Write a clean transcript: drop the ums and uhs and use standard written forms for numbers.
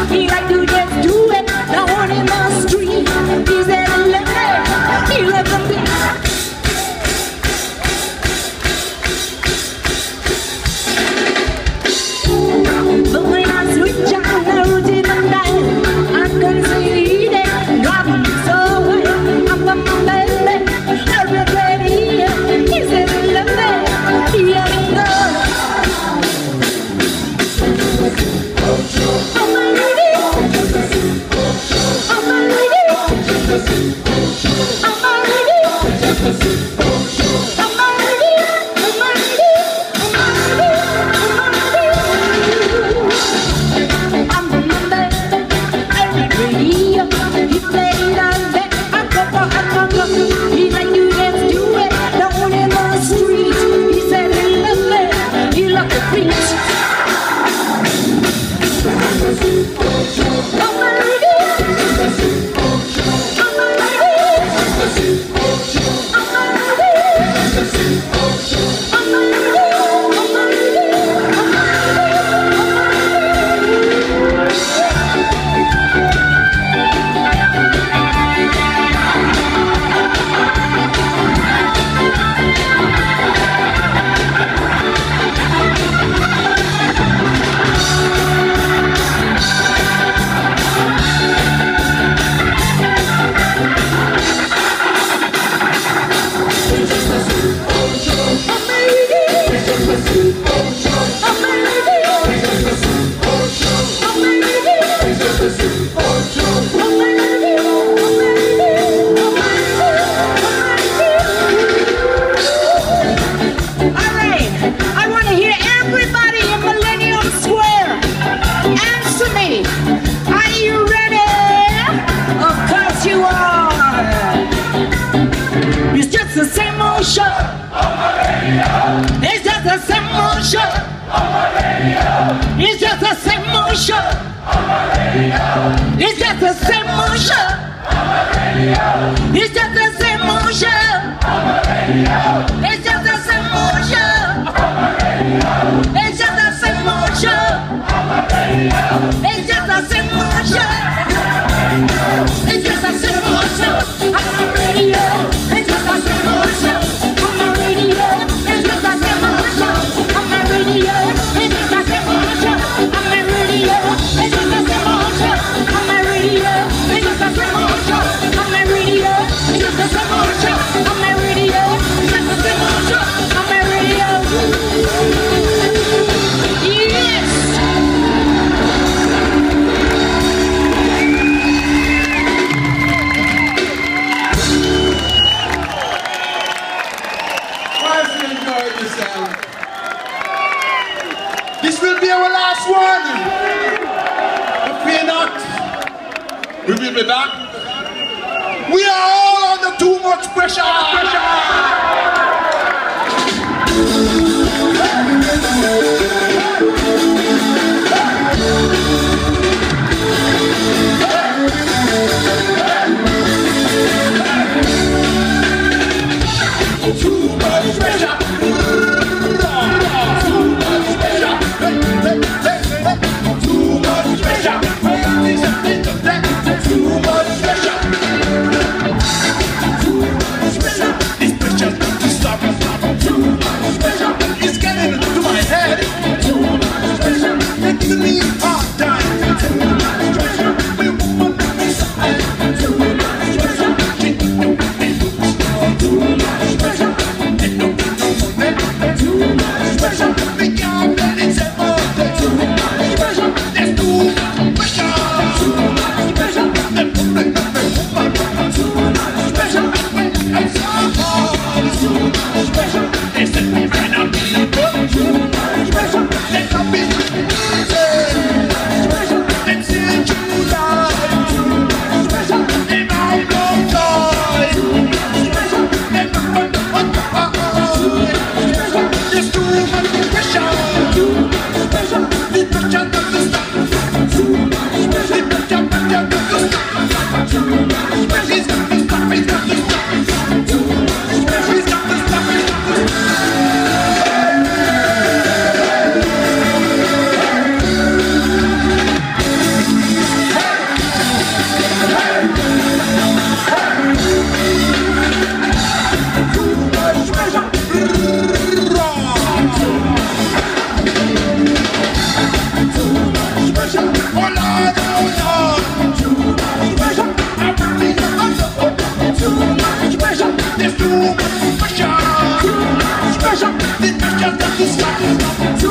He like to just do it down in the street. He said he loved me, he loved the beat. But when I switch on the routine of life, I can see that God is so well. I'm a baby, everybody. He said he loved me, he loved me. It's just the same motion. It's just the same motion. It's just the same motion. It's just the same motion. It's just the same motion. It's just the same motion. It's just the same motion. It's just the same motion. I'm on the radio. It's just the same motion. On the radio. It's just the same motion. On the radio. It's just the same motion. On the radio. It's just the same motion. On the radio. It's just the same motion. On the radio. It's just the same motion. On the radio. It's just the same motion. On the radio. Yes. This will be our last one. But fear not. We will be back. We are all under too much pressure. Too much pressure. This pressure just got to stop.